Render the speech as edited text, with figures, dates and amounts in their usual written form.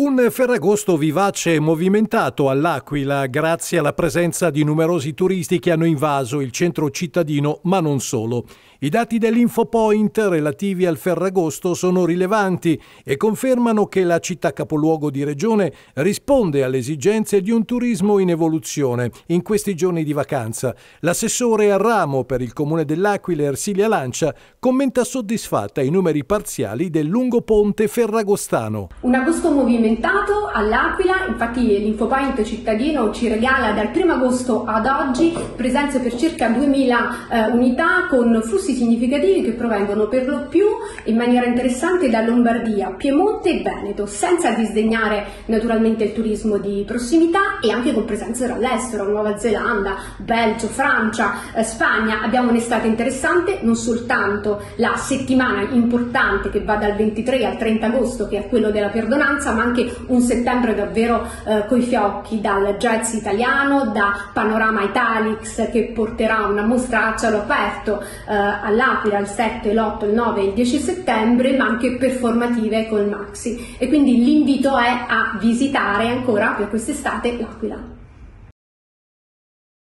Un Ferragosto vivace e movimentato all'Aquila grazie alla presenza di numerosi turisti che hanno invaso il centro cittadino, ma non solo. I dati dell'Infopoint relativi al Ferragosto sono rilevanti e confermano che la città capoluogo di regione risponde alle esigenze di un turismo in evoluzione in questi giorni di vacanza. L'assessore al ramo per il comune dell'Aquila, Ersilia Lancia, commenta soddisfatta i numeri parziali del lungo ponte ferragostano. Un agosto movimentato all'Aquila, infatti l'Infopoint cittadino ci regala dal 1 agosto ad oggi presenze per circa 2000 unità con flussi significativi che provengono per lo più in maniera interessante da Lombardia, Piemonte e Veneto, senza disdegnare naturalmente il turismo di prossimità e anche con presenze dall'estero, Nuova Zelanda, Belgio, Francia, Spagna. Abbiamo un'estate interessante, non soltanto la settimana importante che va dal 23 al 30 agosto che è quello della perdonanza, ma anche un settembre davvero coi fiocchi, dal jazz italiano, da Panorama Italics che porterà una mostra a cielo aperto all'Aquila il 7, l'8, il 9 e il 10 settembre, ma anche performative col Maxi, e quindi l'invito è a visitare ancora per quest'estate l'Aquila.